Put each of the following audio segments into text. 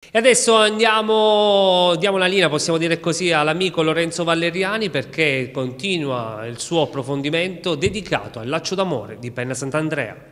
E adesso diamo la linea, possiamo dire così, all'amico Lorenzo Valeriani perché continua il suo approfondimento dedicato al Laccio d'amore di Penna Sant'Andrea.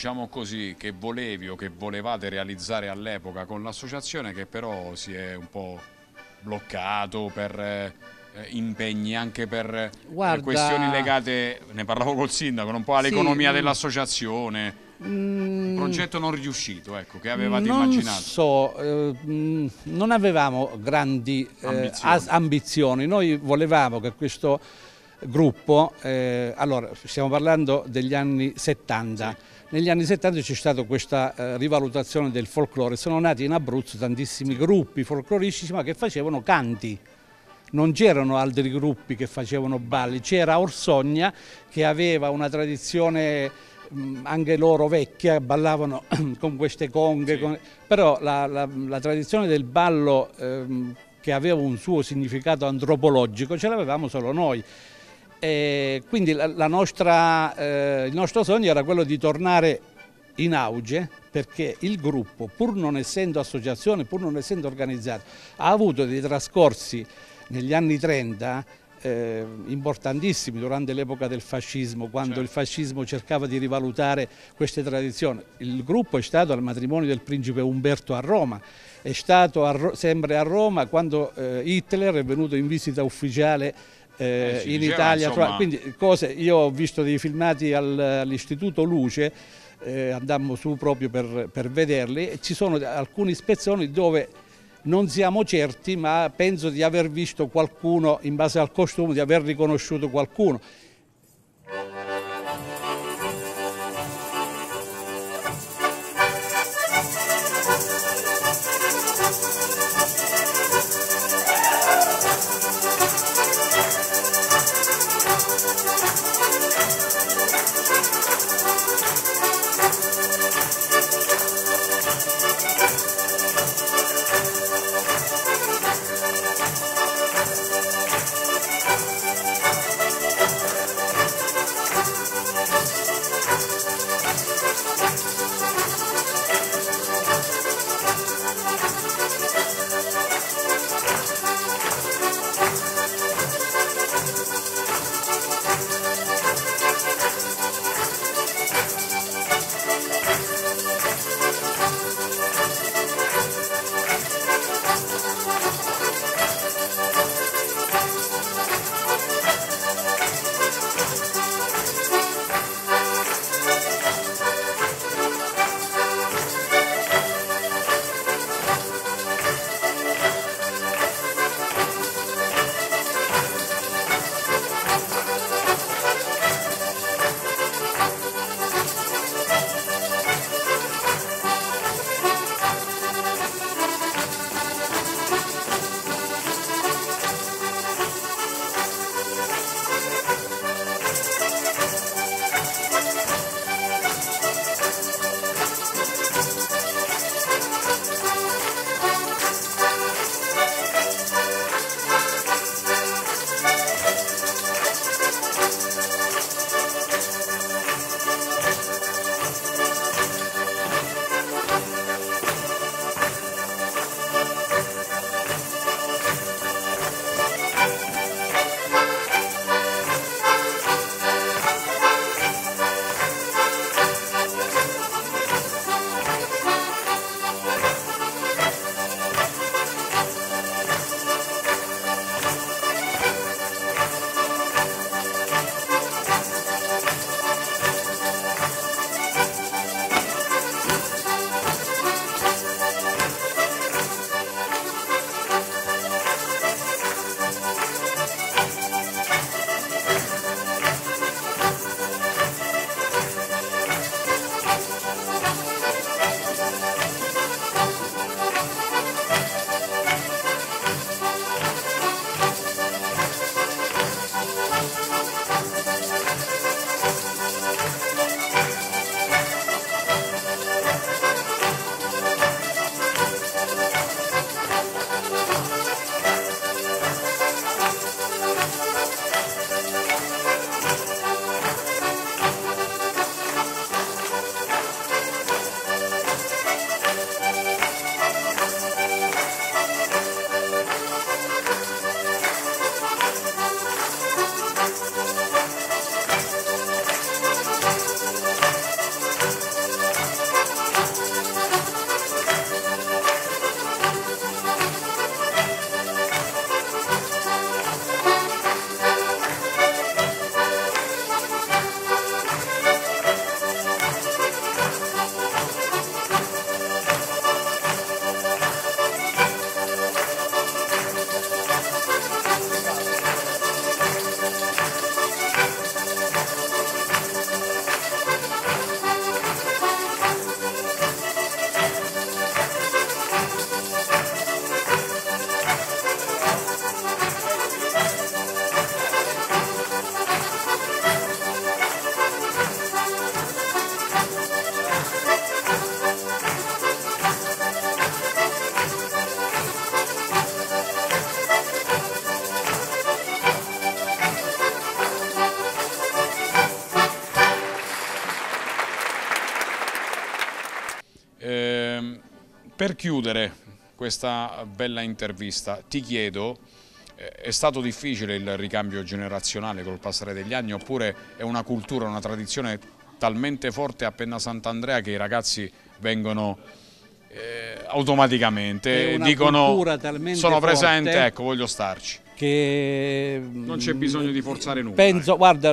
diciamo così, che volevi o che volevate realizzare all'epoca con l'associazione, che però si è un po' bloccato per impegni, anche per questioni legate, ne parlavo col sindaco, un po' all'economia dell'associazione, un progetto non riuscito, ecco, che avevate immaginato? Non avevamo grandi ambizioni, noi volevamo che questo gruppo, allora stiamo parlando degli anni 70, sì. Negli anni 70 c'è stata questa rivalutazione del folklore, sono nati in Abruzzo tantissimi gruppi folcloristici ma che facevano canti. Non c'erano altri gruppi che facevano balli, c'era Orsogna che aveva una tradizione anche loro vecchia, ballavano con queste conghe, sì. Però la tradizione del ballo che aveva un suo significato antropologico ce l'avevamo solo noi. Quindi il nostro sogno era quello di tornare in auge, perché il gruppo, pur non essendo associazione, pur non essendo organizzato, ha avuto dei trascorsi negli anni 30 importantissimi durante l'epoca del fascismo, quando il fascismo cercava di rivalutare queste tradizioni. Il gruppo è stato al matrimonio del principe Umberto a Roma, è stato sempre a Roma quando Hitler è venuto in visita ufficiale in Italia, insomma. Quindi io ho visto dei filmati all'Istituto Luce, andammo su proprio per vederli, e ci sono alcuni spezzoni dove non siamo certi, ma penso di aver visto qualcuno, in base al costume, di aver riconosciuto qualcuno. Per chiudere questa bella intervista ti chiedo, è stato difficile il ricambio generazionale col passare degli anni, oppure è una cultura, una tradizione talmente forte a Penna Sant'Andrea che i ragazzi vengono automaticamente, dicono sono presente, ecco, voglio starci? Che non c'è bisogno di forzare nulla. Penso, guarda,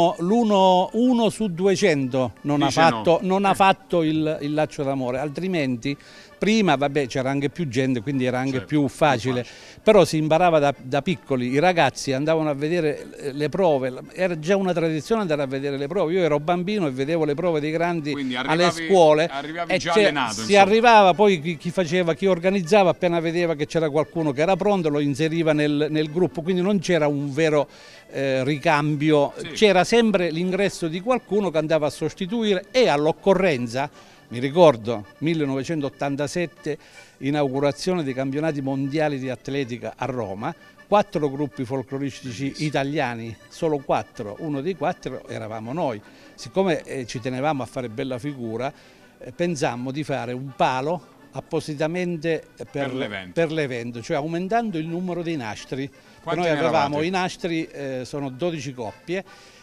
uno su 200 non ha fatto il laccio d'amore, altrimenti prima vabbè c'era anche più gente, quindi era anche più facile, però si imparava da piccoli, i ragazzi andavano a vedere le prove, era già una tradizione andare a vedere le prove, io ero bambino e vedevo le prove dei grandi alle scuole, arrivavi già allenato, si arrivava, poi chi organizzava appena vedeva che c'era qualcuno che era pronto lo inseriva nel gruppo, quindi non c'era un vero ricambio, c'era sempre l'ingresso di qualcuno che andava a sostituire e all'occorrenza. Mi ricordo 1987, inaugurazione dei campionati mondiali di atletica a Roma, 4 gruppi folcloristici italiani, solo 4, uno dei 4 eravamo noi. Siccome ci tenevamo a fare bella figura, pensammo di fare un palo appositamente per l'evento, cioè aumentando il numero dei nastri. Noi avevamo i nastri, sono 12 coppie,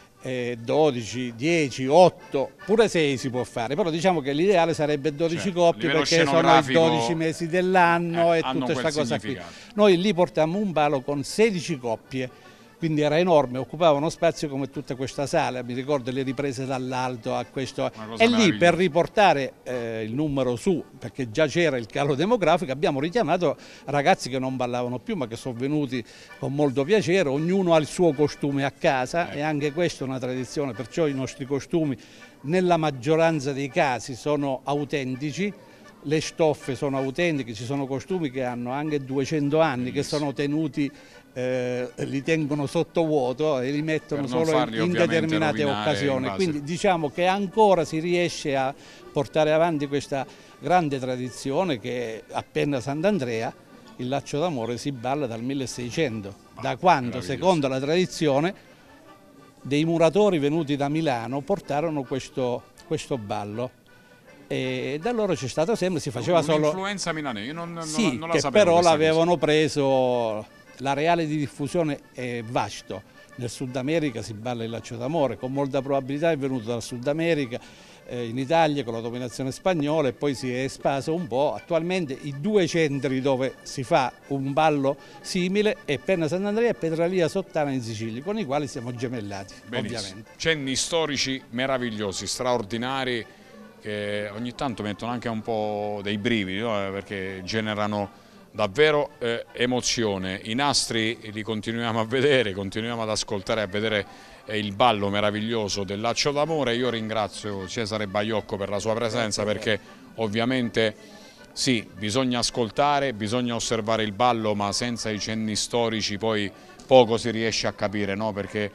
12, 10, 8, pure 6 si può fare, però diciamo che l'ideale sarebbe 12 coppie perché sono i 12 mesi dell'anno e tutta questa cosa qui. Noi lì portammo un palo con 16 coppie, quindi era enorme, occupava uno spazio come tutta questa sala, mi ricordo le riprese dall'alto a questo, e lì per riportare il numero su, perché già c'era il calo demografico, abbiamo richiamato ragazzi che non ballavano più ma che sono venuti con molto piacere, ognuno ha il suo costume a casa e anche questa è una tradizione, perciò i nostri costumi nella maggioranza dei casi sono autentici, le stoffe sono autentiche, ci sono costumi che hanno anche 200 anni, che sono tenuti, li tengono sotto vuoto e li mettono solo in determinate occasioni, quindi diciamo che ancora si riesce a portare avanti questa grande tradizione che a Penna Sant'Andrea il laccio d'amore si balla dal 1600, da quando secondo la tradizione dei muratori venuti da Milano portarono questo ballo. E da loro c'è stato sempre, si faceva solo un'influenza milanese, io non la sapevo, però l'avevano preso, l'areale di diffusione è vasto, nel Sud America si balla il laccio d'amore, con molta probabilità è venuto dal Sud America, in Italia con la dominazione spagnola e poi si è espaso un po', attualmente i 2 centri dove si fa un ballo simile è Penna Sant'Andrea e Petralia Sottana in Sicilia, con i quali siamo gemellati. Benissimo. Ovviamente. Cenni storici meravigliosi, straordinari, che ogni tanto mettono anche un po' dei brividi, no? Perché generano davvero emozione. I nastri li continuiamo a vedere, continuiamo ad ascoltare, a vedere il ballo meraviglioso del laccio d'amore. Io ringrazio Cesare Baiocco per la sua presenza, perché ovviamente sì, bisogna ascoltare, bisogna osservare il ballo, ma senza i cenni storici poi poco si riesce a capire, no? Perché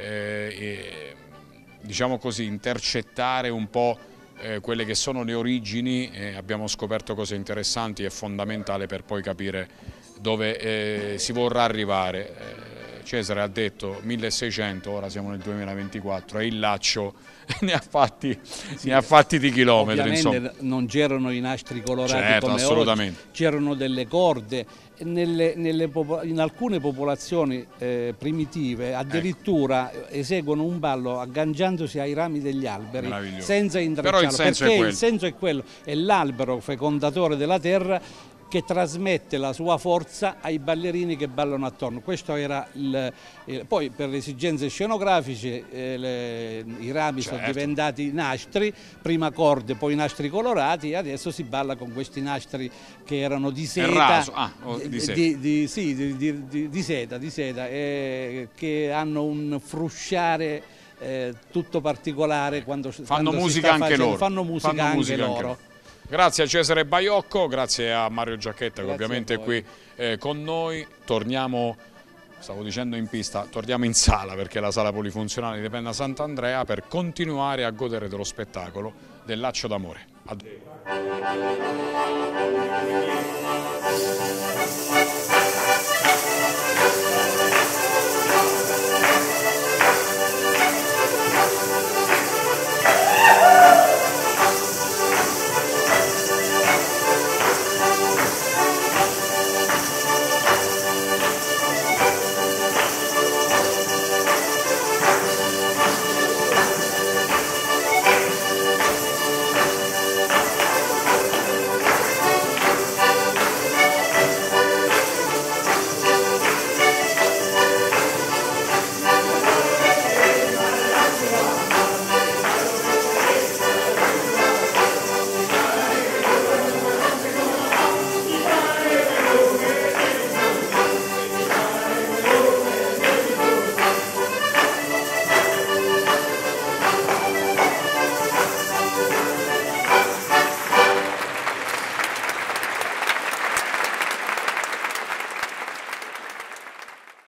diciamo così, intercettare un po' quelle che sono le origini, abbiamo scoperto cose interessanti, è fondamentale per poi capire dove si vorrà arrivare. Cesare ha detto 1600, ora siamo nel 2024 e il laccio ne ha fatti di chilometri. Ovviamente insomma. Non c'erano i nastri colorati come oggi, c'erano delle corde, in alcune popolazioni primitive addirittura eseguono un ballo agganciandosi ai rami degli alberi senza intrecciarlo, perché il senso è quello, è l'albero fecondатore della terra che trasmette la sua forza ai ballerini che ballano attorno. Questo era poi per le esigenze scenografiche i rami sono diventati nastri, prima corde, poi nastri colorati, e adesso si balla con questi nastri che erano di seta, di seta, che hanno un frusciare tutto particolare quando musica anche loro. Fanno musica anche loro. Grazie a Cesare Baiocco, grazie a Mario Giacchetta che ovviamente è qui con noi. Torniamo, stavo dicendo in pista, torniamo in sala perché è la sala polifunzionale di Penna Sant'Andrea per continuare a godere dello spettacolo del laccio d'amore.